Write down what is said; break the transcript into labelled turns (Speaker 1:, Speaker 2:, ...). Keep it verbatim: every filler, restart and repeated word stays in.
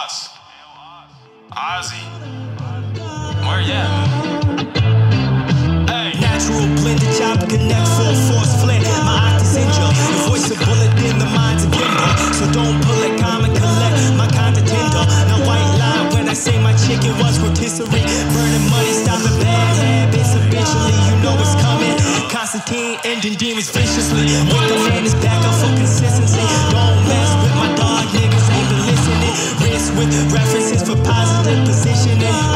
Speaker 1: Oz. Ozzy. Where you at, man? Hey.
Speaker 2: Natural blended chop, connect full force flint. My octa's injured. The voice a bullet, then the mind's a gimbal. So don't pull it, calm and collect. My kind of tender. Now white lie when I say my chicken was rotisserie. Burning money, stopping bad habits. Eventually, you know it's coming. Constantine ending demons viciously. Wicker man is back up for consistency. Don't mess with my dog, niggas ain't been listening. Risk with references for positive positioning.